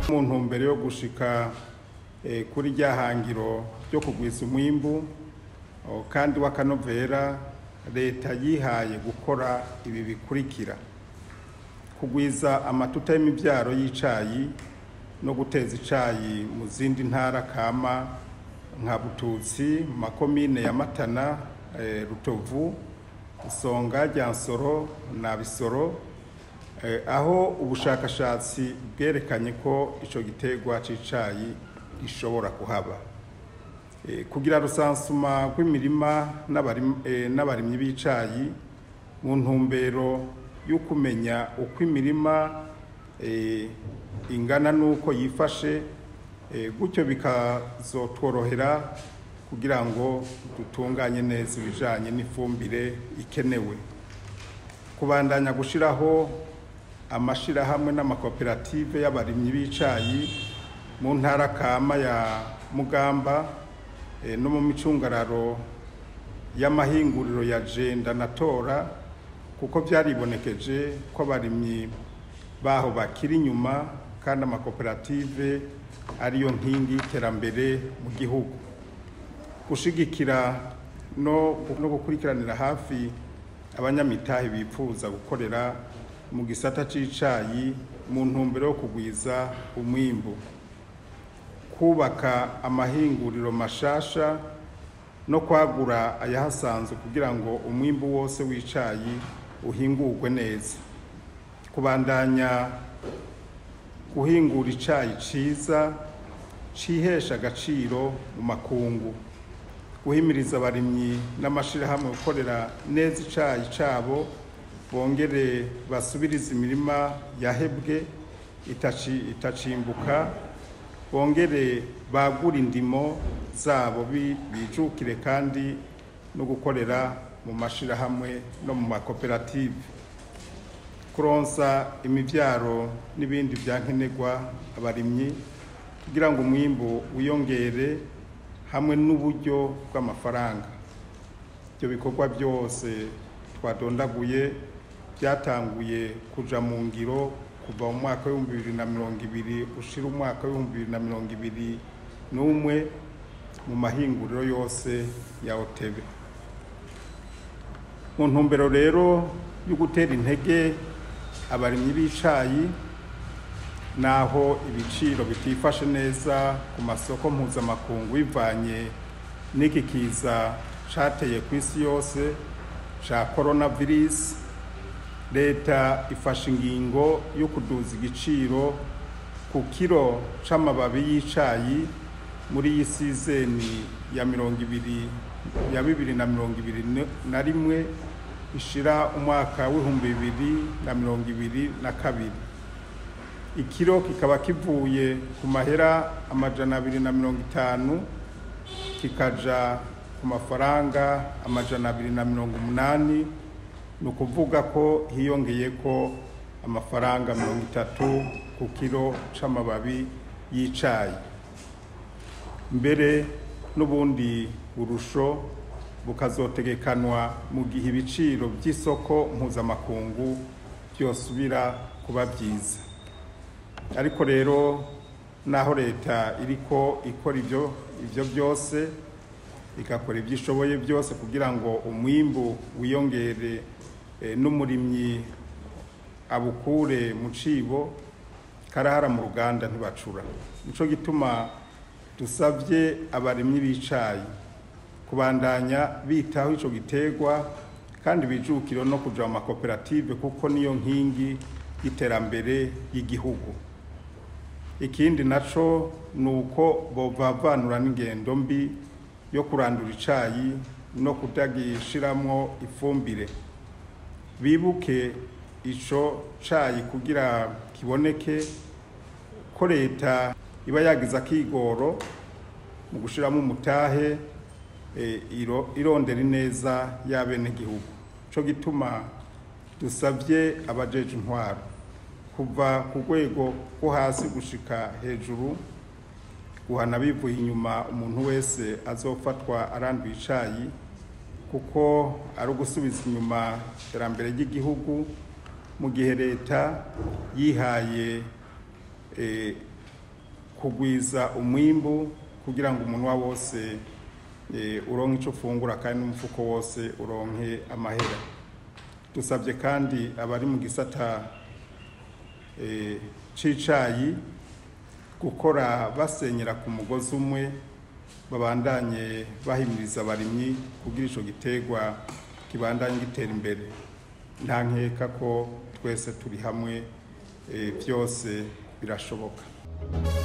mu ntumbero yo gushika kuri rya hangiro ryo kugwiza umwimbu kandi w'akanovera, leta yihaye gukora ibi bikurikira: kugwiza amatuta y'imivyaro y'icayi no guteza icayi mu zindi ntara kama nka Bututsi, makomine ya Matana, Rutovu, Songa, Ryansoro na Bisoro, aho ubushakashatsi bwerekanye ko ico giterwa c'icayi gishobora kuhaba. Kugira rusansuma rw'imirima n'abarimyi b'icayi mu ntumbero yo kumenya uko imirima ingana n'uko yifashe, gutyo bikazotworohera kugira ngo dutunganye neza ibijanye n'ifumbire ikenewe. Kubandanya gushiraho amashirahamwe n'amakoperative y'abarimyi b'icayi mu ntara kama ya Mugamba no mu micungararo y'amahinguriro ya Jenda na Tora, kuko byaribonekeje ko abarimyi baho bakiri inyuma kandi amakoperative ariyo nkingi y'iterambere mu gihugu. Gushigikira no gukurikiranira hafi abanyamitahe bipfuza gukorera mu gisata c'icayi mu ntumbero yo kugwiza umwimbu, kubaka amahinguriro mashasha no kwagura ayahasanzwe kugira ngo umwimbu wose w'icayi uhingurwe neza, kubandanya guhingura icayi ciza cihesha agaciro mu makungu, guhimiriza abarimyi n'amashirahamwe gukorera neza icayi cabo, bongere basubiriza imirima yahebwe itacimbuka, bongere bagura indimo zabo bijukire kandi no gukorera mu mashirahamwe no mu makoperative, kuronsa imivyaro n'ibindi vyankenerwa abarimyi kugira ngo umwimbu wiyongere hamwe n'uburyo bw'amafaranga. Ibyo bikorwa byose twadondaguye byatanguye kuja mu ngiro kuva mu mwaka wa 2020 ushira umwaka wa 2021 mu mahinguriro yose ya OTB. Mu ntumbero rero yo gutera intege abarimyi b'icayi, naho ibiciro bitifashe neza ku masoko mpuzamakungu bivanye n'iki kiza cateye ku isi yose ca coronavirus, leta ifashe ingingo yo kuduza igiciro ku kiro c'amababi y'icayi muri iyi sizeni ya 2021 ishira umwaka w'2022. Ikiro kikaba kivuye ku mahera 250 kikaja ku mafaranga 280, ni ukuvuga ko hiyongeye ko amafaranga 30 ku kiro c'amababi y'icayi. Mbere n'ubundi burusho bukazotegekanwa mu gihe ibiciro by'isoko mpuzamakungu byosubira kuba byiza. Ariko rero naho leta iriko ikora ivyo byose, ikakora ivyishoboye byose kugira ngo umwimbu wiyongere, n'umurimyi abukure mu cibo, karahara mu ruganda ntibacura. Nico gituma dusavye abarimyi b'icayi kubandanya bitaho ico giterwa kandi bijukire no kuja mu makoperative, kuko niyo nkingi y'iterambere y'igihugu. Ikindi naco nuko bovavanura n'ingendo mbi yo kurandura icayi no kutagishiramwo ifumbire. Bibuke ico cayi kugira kiboneke ko leta iba yagize akigoro mu gushiramo umutahe, irondera ineza y'abenegihugu. Co gituma dusavye abajeje intwaro kuva ku rwego rwo hasi gushika hejuru guhana bivuye inyuma umuntu wese azofatwa aranduye icayi, kuko ari ugusubiza inyuma iterambere ry'igihugu, mu gihe leta yihaye kugwiza umwimbu kugira ngo umuntu wose uronke ico fungura kandi n'umufuko wose uronke amahera. Dusabye kandi abari mu gisata c'icayi gukora basenyera ku mugozi umwe, babandanye bahimiriza abarimyi kugira ico giterwa kibandanye gitera imbere. Nta nkeka ko twese turi hamwe, byose birashoboka.